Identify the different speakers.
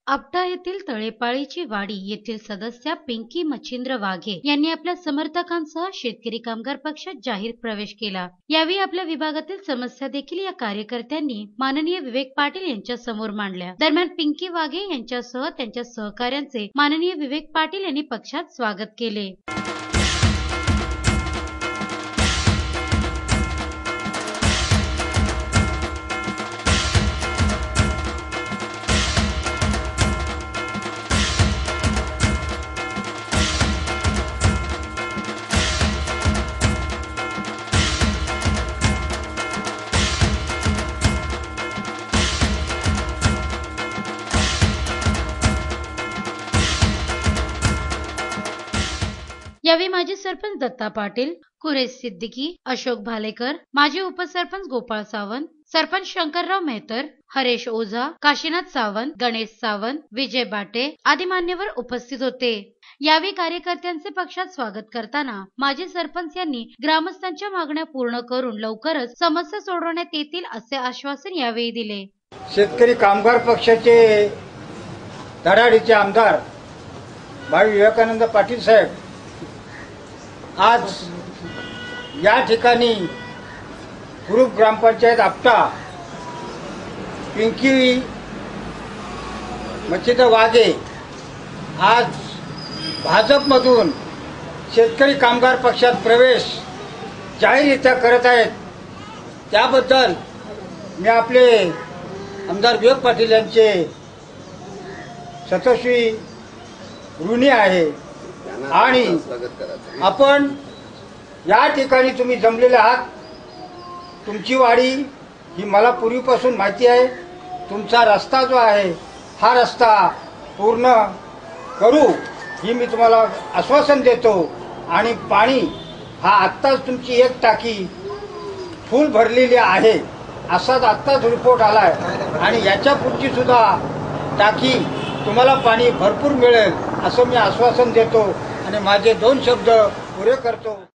Speaker 1: आपटा येथील तळेपाळीची वाडी येथील सदस्या पिंकी मच्छिंद्र वाघे यांनी आपल्या समर्थकांसह शेतकरी कामगार पक्षात जाहीर प्रवेश केला। यावेळी आपल्या विभागातील समस्या देखील या कार्यकर्त्यांनी माननीय विवेक पाटील यांच्या समोर मांडल्या। दरम्यान पिंकी वाघे यांच्यासह त्यांच्या सहकाऱ्यांचे माननीय विवेक पाटील यांनी पक्षात स्वागत केले। यावेळी माजी सरपंच दत्ता पाटील, कुरेश सिद्दीकी, अशोक भालेकर, माजी उपसरपंच गोपाळ सावंत, सरपंच शंकरराव मेहतर, हरेश ओझा, काशीनाथ सावंत, गणेश सावंत, विजय बाटे आदी मान्यवर उपस्थित होते। यावेळी कार्यकर्त्यांचे पक्षात स्वागत करताना माजी सरपंच यांनी ग्रामस्थांच्या मागण्या पूर्ण करून लवकरच समस्या सोडवण्यात येतील असे आश्वासन यावेळी दिले।
Speaker 2: शेतकरी कामगार पक्षाचे धडाडीचे आमदार भाई विवेकानंद पाटील साहेब आज या ठिकाणी ग्रुप ग्रामपंचायत आपटा पिंकी मच्छिंद्र वाघे आज भाजपमधून शेतकरी कामगार पक्षात प्रवेश जाहीररित्या करत आहेत। त्याबद्दल मी आपले आमदार विवेक पाटील यांचे सतस्वी ऋणी आहे आणि आपण या ठिकाणी तुम्ही जमलेले आहात। तुमची वाडी ही मला पूर्वीपासून माहिती आहे। तुमचा रस्ता जो आहे हा रस्ता पूर्ण करू ही मी तुम्हाला आश्वासन देतो आणि पाणी हा आत्ताच तुमची एक टाकी फुल भरलेली आहे असाच आत्ताच रिपोर्ट आलाय आणि याच्या पुढची सुद्धा टाकी तुम्हाला पाणी भरपूर मिळेल असं मी आश्वासन देतो आणि माझे 2 शब्द पुरे करतो।